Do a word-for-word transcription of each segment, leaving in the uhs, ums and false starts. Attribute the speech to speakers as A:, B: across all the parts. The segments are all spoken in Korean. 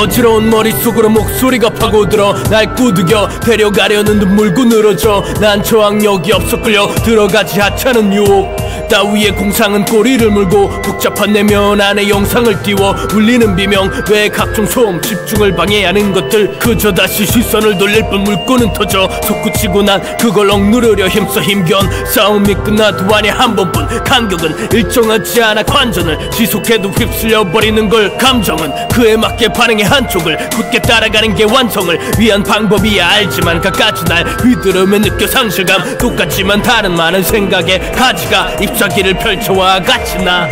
A: 어지러운 머릿속으로 목소리가 파고들어 날 꾸드겨 데려가려는 듯 물고 늘어져. 난 저항력이 없어 끌려 들어가지 하찮은 유혹 따위의 공상은 꼬리를 물고 복잡한 내면 안에 영상을 띄워 울리는 비명 외의 각종 소음 집중을 방해하는 것들 그저 다시 시선을 돌릴 뿐 물고는 터져. 솟구치고 난 그걸 억누르려 힘써 힘견 싸움이 끝나도 아니 한 번뿐 간격은 일정하지 않아. 관전을 지속해도 휩쓸려 버리는 걸. 감정은 그에 맞게 반응의 한쪽을 굳게 따라가는 게 완성을 위한 방법이야 알지만 갖가지 날 휘두르며 느껴 상실감. 똑같지만 다른 많은 생각에 가지가 잎사귀를 펼쳐와 같이 나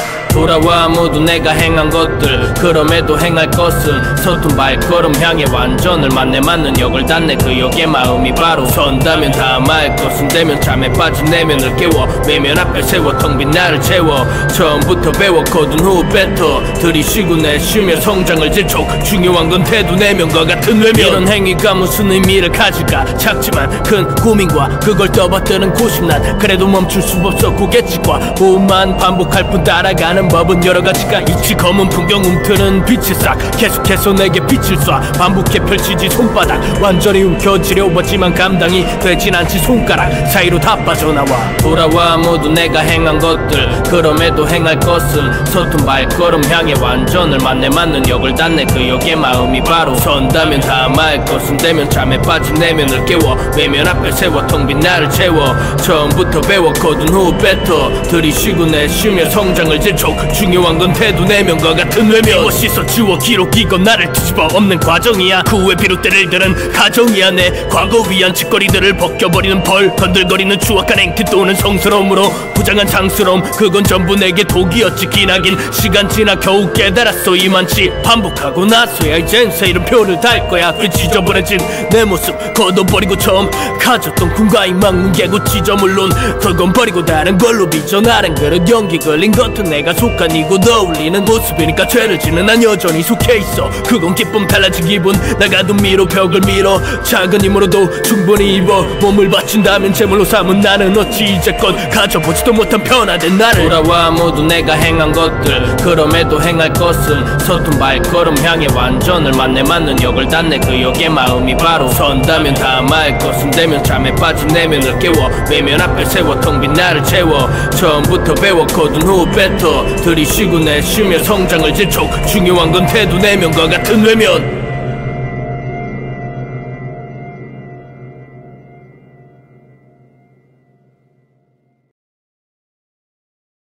A: 돌아와 모두 내가 행한 것들 그럼에도 행할 것은 서툰 발걸음 향해 완전을 만내 맞는 역을 닿네. 그 역의 마음이 바로 선다면 다음할 것은 되면 잠에 빠진 내면을 깨워 외면 앞에 세워 텅 빈 나를 채워. 처음부터 배웠거든 후 뱉어 들이쉬고 내쉬며 성장을 재촉. 중요한 건 태도 내면과 같은 외면. 이런 행위가 무슨 의미를 가질까. 작지만 큰 고민과 그걸 떠받드는 고심. 난 그래도 멈출 수 없어 고갯짓과 호흡만 반복할 뿐 따라가는 법은 여러 가지가 있지. 검은 풍경 움트는 빛이 싹 계속해서 내게 빛을 쏴. 반복해 펼치지 손바닥 완전히 움켜쥐려 봤지만 감당이 되진 않지. 손가락 사이로 다 빠져나와 돌아와 모두 내가 행한 것들 그럼에도 행할 것은 서툰 발걸음 향해 완전을 만내 맞는 역을 닿네. 그 역의 마음이 바로 선다면 다음할 것은 되면 잠에 빠진 내면을 깨워 외면 앞에 세워 텅 빈 나를 채워. 처음부터 배웠거든 후 뱉어 들이쉬고 내쉬며 성장을 재촉. 중요한 건 태도 내면과 같은 외면. 비워 씻어 지워 기록 이건 나를 뒤집어 엎는 과정이야. 그 후에 비롯될 일들은 가정이야. 내 과거 위한 짓거리들을 벗겨버리는 벌 건들거리는 추악한 행태 또는 성스러움으로 부장한 장스러움 그건 전부 내게 독이었지. 기나긴 시간 지나 겨우 깨달았어 이만치. 반복하고 나서야 이젠 새 이름표를 달 거야. 그 지저분해진 내 모습 걷어버리고 처음 가졌던 꿈과 희망 뭉개고 찢어. 물론 그건 버리고 다른 걸로 빚어. 나른 그릇 연기 걸린 것도 내가 속한 이고 떠올리는 모습이니까 죄를 지는 난 여전히 속해있어. 그건 기쁨 달라진 기분 나가둔 미로 벽을 밀어. 작은 힘으로도 충분히 입어 몸을 바친다면 제물로 삼은 나는 어찌 이제껏 가져보지도 못한 변화된 나를. 돌아와 모두 내가 행한 것들 그럼에도 행할 것은 서툰 발걸음 향해 완전을 만내 맞는 역을 닿네. 그 역의 마음이 바로 선다면 다음할 것은 되면 잠에 빠진 내면을 깨워 외면 앞에 세워 텅 빈 나를 채워. 처음부터 배웠거든 후 뱉어 들이쉬고 내쉬며 성장을 재촉. 중요한 건 태도 내면과 같은 외면.